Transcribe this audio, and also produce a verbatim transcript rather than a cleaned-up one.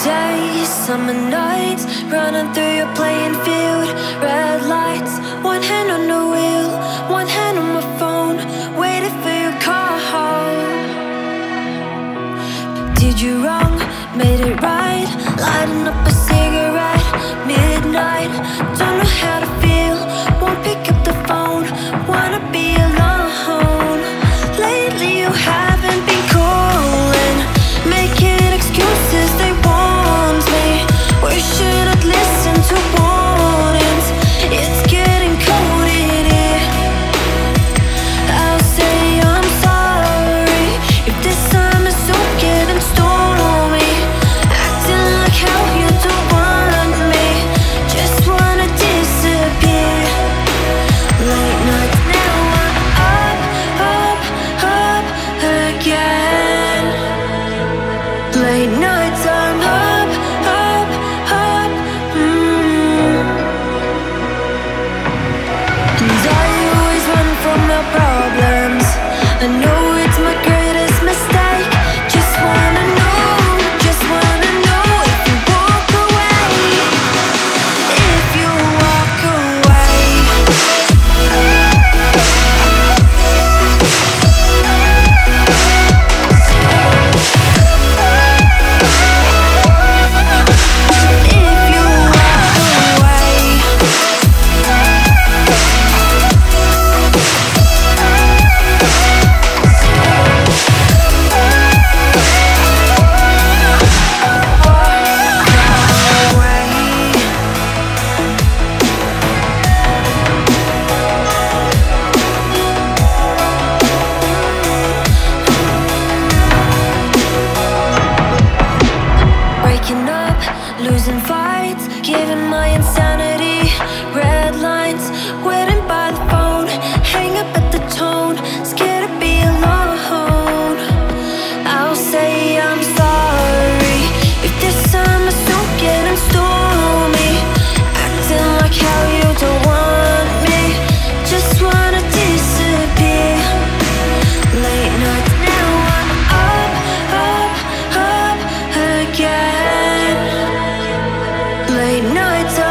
days, summer nights, running through your playing field. Red lights, one hand on the wheel, one hand on my phone, waiting for your call. Did you wrong? Made it right. Lighting up a cigarette, midnight. Don't know how to feel, won't pick up the phone. Wanna be alone. Lately you haven't been calling, making excuses, they want me. Wishing I'd listen to warnings. It's getting cold in here. I'll say I'm sorry if this summer's so getting stormy. Acting like how you don't want me, just wanna disappear. Late nights now I'm up, up, up again. Late nights I'm up, up, up, mm. And I always run from my problems. I know it's my greatest mistake. Just wanna know, just wanna know if you walk away, if you walk away. If you walk away. Breaking up, losing fights, giving my insanity. Red lines, waiting by the phone, hang up at the tone, scared to be alone. I'll say I'm sorry if this summer's so getting stormy. Acting like how you don't want me, just wanna disappear. Late nights now I'm up, up, up again. Late nights